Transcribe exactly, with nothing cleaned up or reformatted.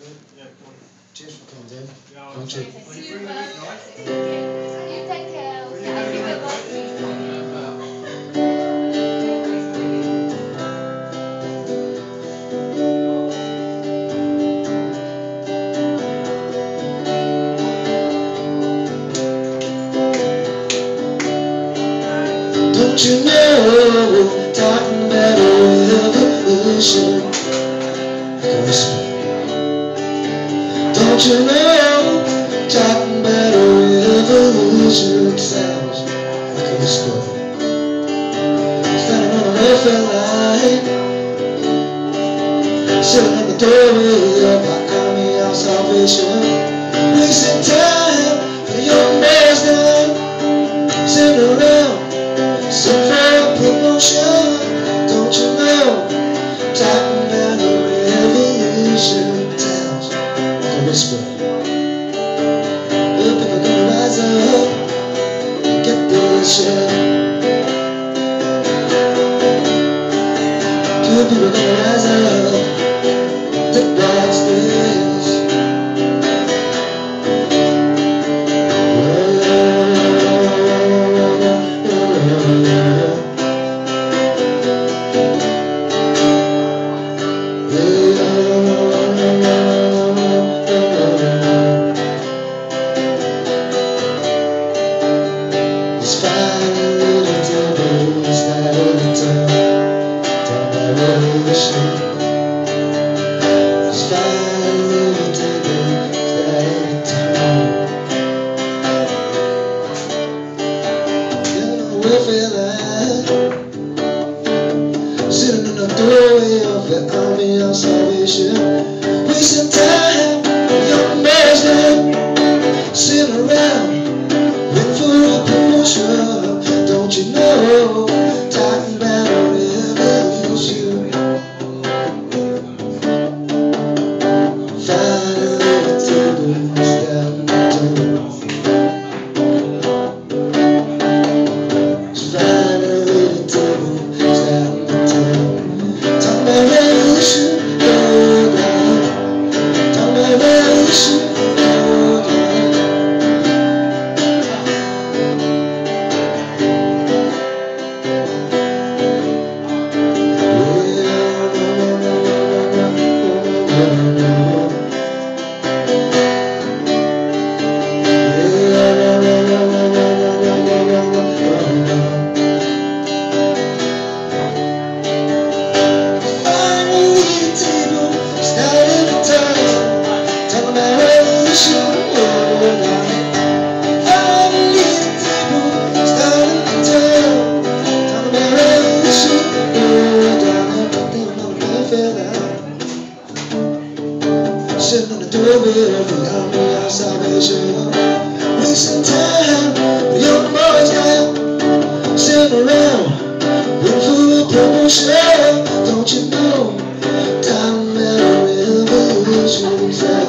Cheers for coming, Dave. Ja, Dank je. Super. You take care. I think we're both Don't you know, talking about a revolution, like a whisper. Don't you know, talking about a revolution, it sounds like a whisper. Standing on a welfare line, sitting in the doorway of our army of salvation, wasting time for the young man's done, sitting around. So for promotion, don't you know, talking about a revolution sounds like a whisper. Well, people are gonna rise up and get this shit. Good people are gonna rise up, take back this. Sitting in the doorway of the army of salvation, wasting time, young man's done, sitting around, waiting for a promotion. Don't you know, talking about a revolution. Finally the table's down the table. Finally the table's down the table. Talking about revolution, oh God. Talking about revolution, oh God. Sitting in the doorway of the army of salvation, wasting time, the young boys now, sitting around, waiting for a promotion. Don't you know, time and revolution.